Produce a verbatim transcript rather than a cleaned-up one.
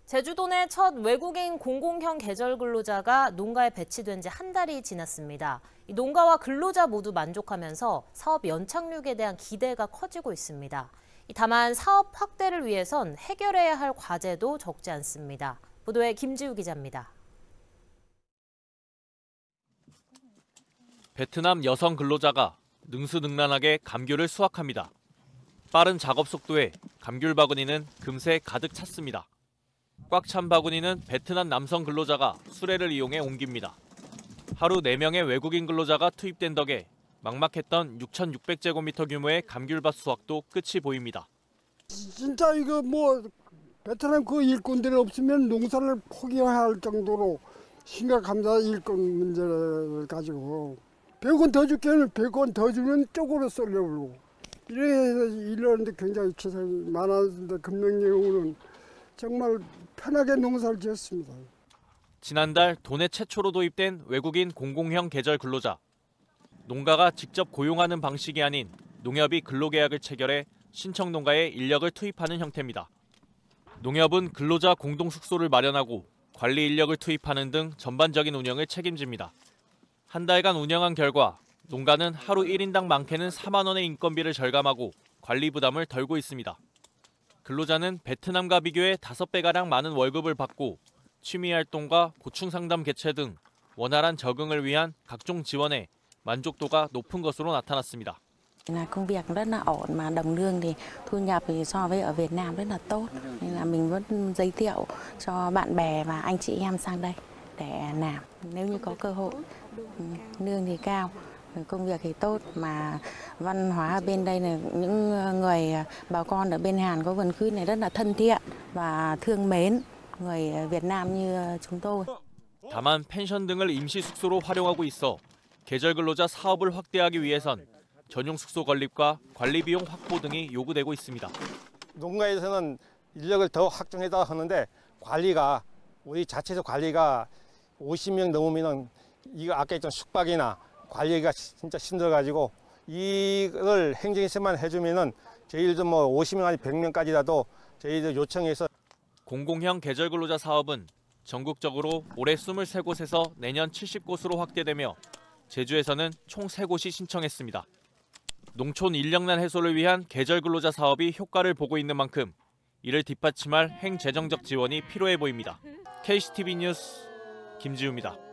제주도 내 첫 외국인 공공형 계절 근로자가 농가에 배치된 지 한 달이 지났습니다. 이 농가와 근로자 모두 만족하면서 사업 연착륙에 대한 기대가 커지고 있습니다. 다만 사업 확대를 위해선 해결해야 할 과제도 적지 않습니다. 보도에 김지우 기자입니다. 베트남 여성 근로자가 능수능란하게 감귤을 수확합니다. 빠른 작업 속도에 감귤 바구니는 금세 가득 찼습니다. 꽉 찬 바구니는 베트남 남성 근로자가 수레를 이용해 옮깁니다. 하루 네 명의 외국인 근로자가 투입된 덕에 막막했던 육천육백 제곱미터 규모의 감귤밭 수확도 끝이 보입니다. 진짜 이거 뭐 베트남 그 일꾼들이 없으면 농사를 포기해야 할 정도로 심각합니다. 일꾼 문제를 가지고. 백 원 더 줄게는 백 원 더 주면 쪽으로 쏠려버리고. 이래서 일하는데 굉장히 최선이 많았는데 금명령으로는 정말 편하게 농사를 지었습니다. 지난달 도내 최초로 도입된 외국인 공공형 계절 근로자. 농가가 직접 고용하는 방식이 아닌 농협이 근로계약을 체결해 신청 농가에 인력을 투입하는 형태입니다. 농협은 근로자 공동 숙소를 마련하고 관리 인력을 투입하는 등 전반적인 운영을 책임집니다. 한 달간 운영한 결과 농가는 하루 일 인당 많게는 사만 원의 인건비를 절감하고 관리 부담을 덜고 있습니다. 근로자는 베트남과 비교해 다섯 배가량 많은 월급을 받고 취미활동과 고충상담 개최 등 원활한 적응을 위한 각종 지원에 만족도가 높은 것으로 나타났습니다. Công việc rất là ổn mà đồng lương thì thu nhập thì so với ở Việt Nam rất là tốt nên là mình vẫn giới thiệu cho bạn bè và anh chị em sang đây để làm nếu như có cơ hội. Lương thì cao, công việc thì tốt mà văn hóa ở bên đây là những người bà con ở bên Hàn có vườn khuyết này rất là thân thiện và thương mến người Việt Nam như chúng tôi. 다만 펜션 등을 임시 숙소로 활용하고 있어 계절 근로자 사업을 확대하기 위해선 전용 숙소 건립과 관리 비용 확보 등이 요구되고 있습니다. 농가에서는 인력을 더 확충해다 하는데 관리가 우리 자체에서 관리가 오십 명 넘으면은 이거 아까 했던 숙박이나 관리가 진짜 힘들어가지고 이걸 행정에서만 해주면은 저희들도 뭐 오십 명 아니 백 명까지라도 저희들 요청해서. 공공형 계절 근로자 사업은 전국적으로 올해 이십삼 곳에서 내년 칠십 곳으로 확대되며 제주에서는 총 세 곳이 신청했습니다. 농촌 인력난 해소를 위한 계절 근로자 사업이 효과를 보고 있는 만큼 이를 뒷받침할 행재정적 지원이 필요해 보입니다. 케이씨티비 뉴스 김지우입니다.